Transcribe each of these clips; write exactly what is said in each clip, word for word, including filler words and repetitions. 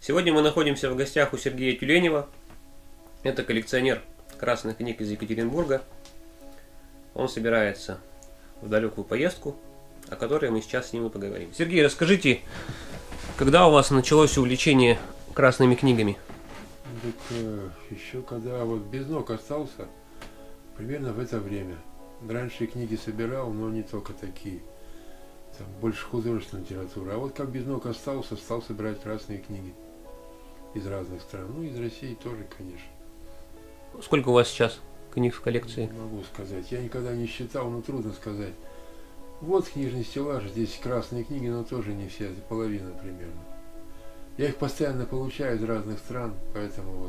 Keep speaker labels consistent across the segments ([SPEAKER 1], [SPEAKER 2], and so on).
[SPEAKER 1] Сегодня мы находимся в гостях у Сергея Тюленева. Это коллекционер красных книг из Екатеринбурга. Он собирается в далекую поездку, о которой мы сейчас с ним и поговорим. Сергей, расскажите, когда у вас началось увлечение красными книгами?
[SPEAKER 2] Так, э, еще когда вот без ног остался, примерно в это время. Раньше книги собирал, но не только такие. Там больше художественная литература. А вот как без ног остался, стал собирать красные книги из разных стран. Ну, из России тоже, конечно.
[SPEAKER 1] Сколько у вас сейчас книг в коллекции?
[SPEAKER 2] Не могу сказать. Я никогда не считал, но трудно сказать. Вот книжный стеллаж, здесь красные книги, но тоже не все, половина примерно. Я их постоянно получаю из разных стран, поэтому вот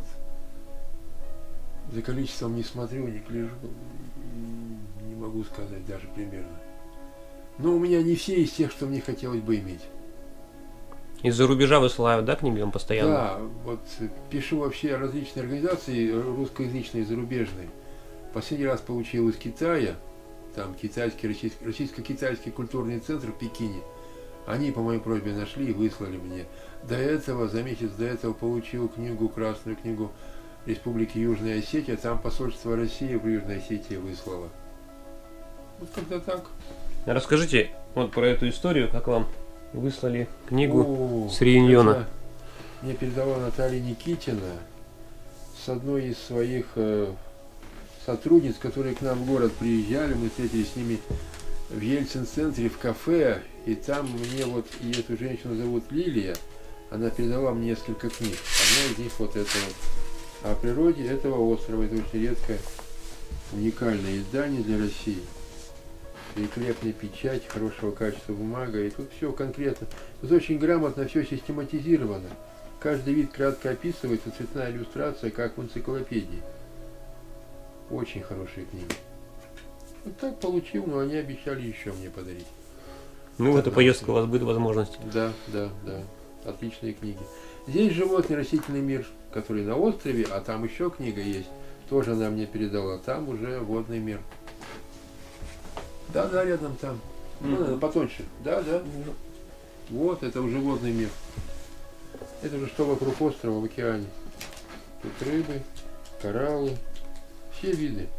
[SPEAKER 2] за количеством не смотрю, не гляжу, не могу сказать даже примерно. Но у меня не все из тех, что мне хотелось бы иметь.
[SPEAKER 1] Из-за рубежа высылают, да, книги вам постоянно?
[SPEAKER 2] Да, вот пишу вообще различные организации, русскоязычные и зарубежные. Последний раз получил из Китая, там китайский, российско- российско-китайский культурный центр в Пекине. Они по моей просьбе нашли и выслали мне. До этого, за месяц до этого получил книгу, красную книгу Республики Южная Осетия. Там посольство России в Южной Осетии выслало. Вот как-то так.
[SPEAKER 1] Расскажите вот про эту историю, как вам выслали книгу
[SPEAKER 2] О,
[SPEAKER 1] с Реюньона.
[SPEAKER 2] это мне передала Наталья Никитина с одной из своих э, сотрудниц, которые к нам в город приезжали. Мы встретились с ними в Ельцин-центре в кафе. И там мне вот, и эту женщину зовут Лилия, она передала мне несколько книг. Одна из них вот эта вот. О природе этого острова. Это очень редкое, уникальное издание для России. Великолепная печать, хорошего качества бумага. И тут все конкретно. Тут очень грамотно все систематизировано. Каждый вид кратко описывается, цветная иллюстрация, как в энциклопедии. Очень хорошие книги. Вот так получил, но они обещали еще мне подарить.
[SPEAKER 1] Ну, в эту поездку у вас будет возможность.
[SPEAKER 2] Да, да, да. Отличные книги. Здесь животный растительный мир, который на острове, а там еще книга есть. Тоже она мне передала. Там уже водный мир. Да, да, рядом там. Ну, надо потоньше. Да, да. Вот, это уже водный мир. Это уже что вокруг острова в океане. Тут рыбы, кораллы. Все виды.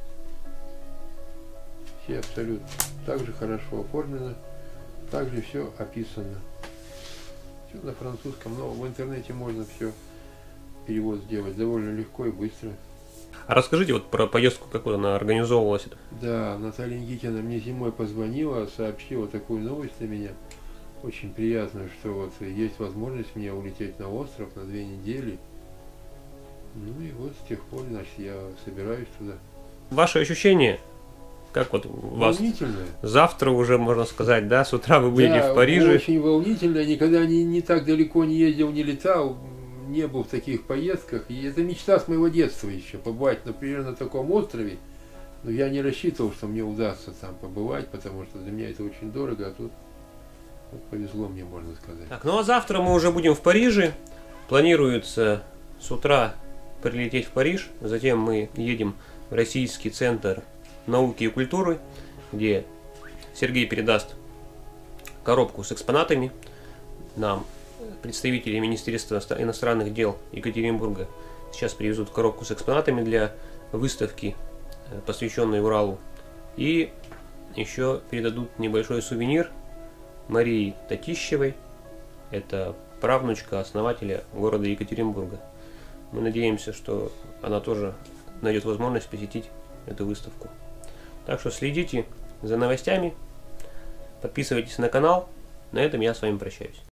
[SPEAKER 2] Все абсолютно. Также хорошо оформлено. Также все описано. Все на французском, но в интернете можно все перевод сделать довольно легко и быстро.
[SPEAKER 1] А расскажите вот про поездку, как вот она организовывалась.
[SPEAKER 2] Да, Наталья Никитина мне зимой позвонила, сообщила такую новость для меня. Очень приятно, что вот есть возможность мне улететь на остров на две недели. Ну и вот с тех пор, значит, я собираюсь туда.
[SPEAKER 1] Ваши ощущения? Как вот у вас
[SPEAKER 2] Волнительное.
[SPEAKER 1] завтра уже, можно сказать, да, с утра вы будете
[SPEAKER 2] Да,
[SPEAKER 1] в Париже?
[SPEAKER 2] очень волнительно. Никогда не, не так далеко не ездил, не летал, не был в таких поездках. И это мечта с моего детства еще, побывать, например, на таком острове. Но я не рассчитывал, что мне удастся там побывать, потому что для меня это очень дорого, а тут вот повезло мне, можно сказать.
[SPEAKER 1] Так, ну а завтра мы уже будем в Париже. Планируется с утра прилететь в Париж. Затем мы едем в Российский центр науки и культуры, где Сергей передаст коробку с экспонатами. Нам представители Министерства иностранных дел Екатеринбурга сейчас привезут коробку с экспонатами для выставки, посвященной Уралу. И еще передадут небольшой сувенир Марии Татищевой. Это правнучка основателя города Екатеринбурга. Мы надеемся, что она тоже найдет возможность посетить эту выставку. Так что следите за новостями, подписывайтесь на канал. На этом я с вами прощаюсь.